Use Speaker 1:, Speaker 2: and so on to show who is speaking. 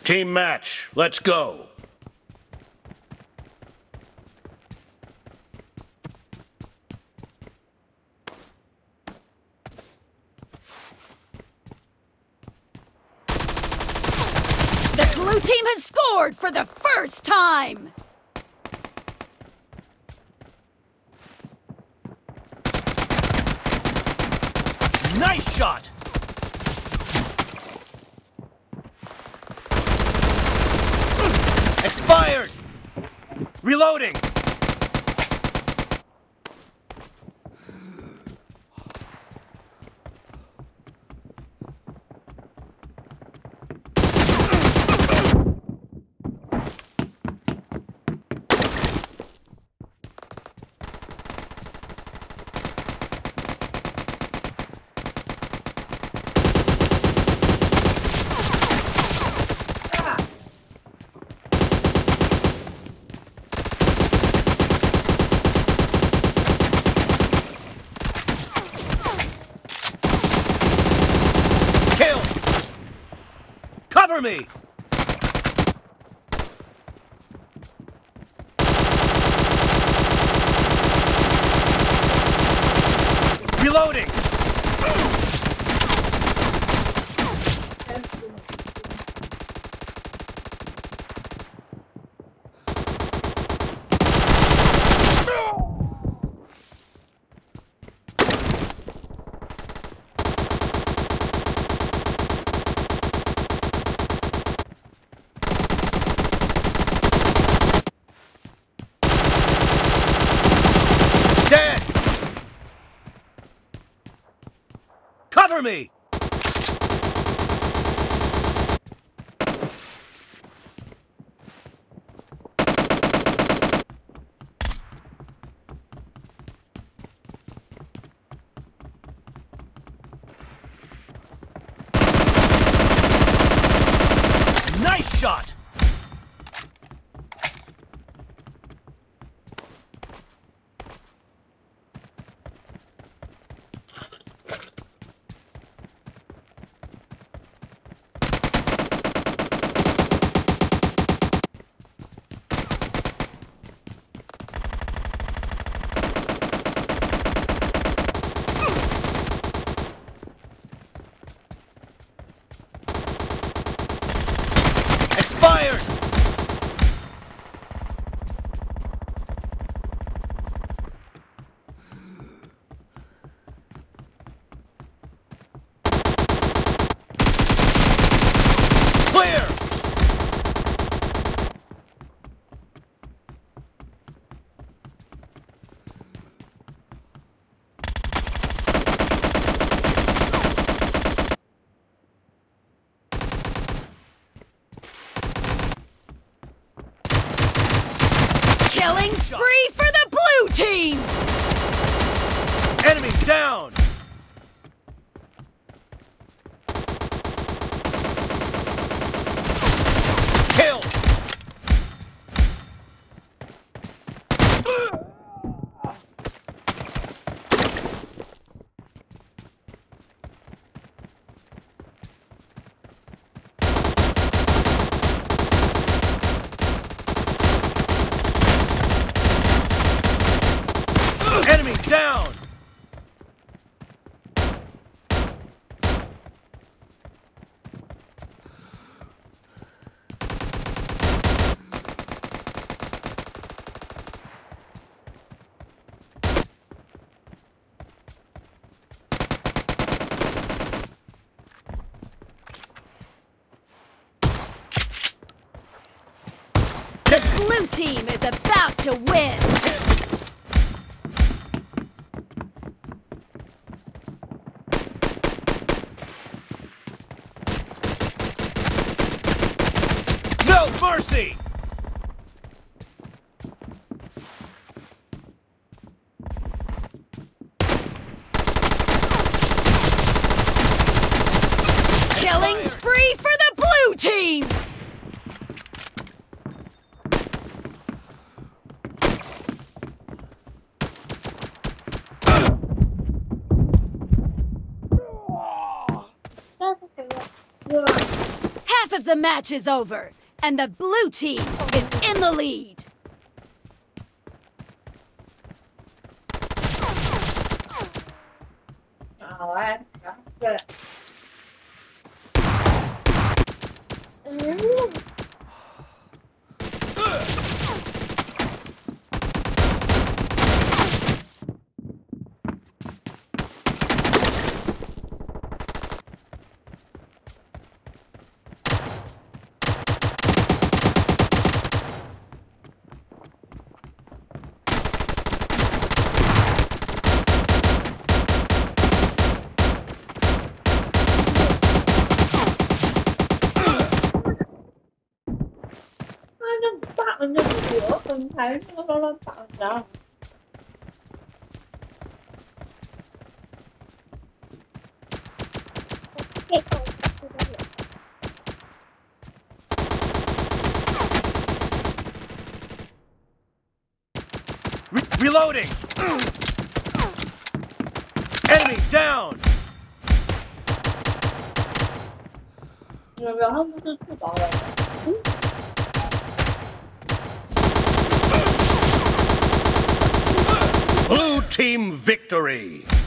Speaker 1: Team match, let's go.
Speaker 2: The blue team has scored for the first time!
Speaker 1: Nice shot! Expired! Reloading! Cover me! Reloading! Cover me! Nice shot! Expired! Clear!
Speaker 2: Killing spree for the blue team!
Speaker 1: Enemy down! Kill! Enemy down!
Speaker 2: The blue team is about to win!
Speaker 1: No mercy!
Speaker 2: Killing spree for the blue team! Half of the match is over, and the blue team is in the lead.
Speaker 3: Anh cho giữa mình thấy nó lên tận rồi.
Speaker 1: Reloading! Enemy down!
Speaker 3: Rồi không có thứ bỏ rồi.
Speaker 1: Blue team victory!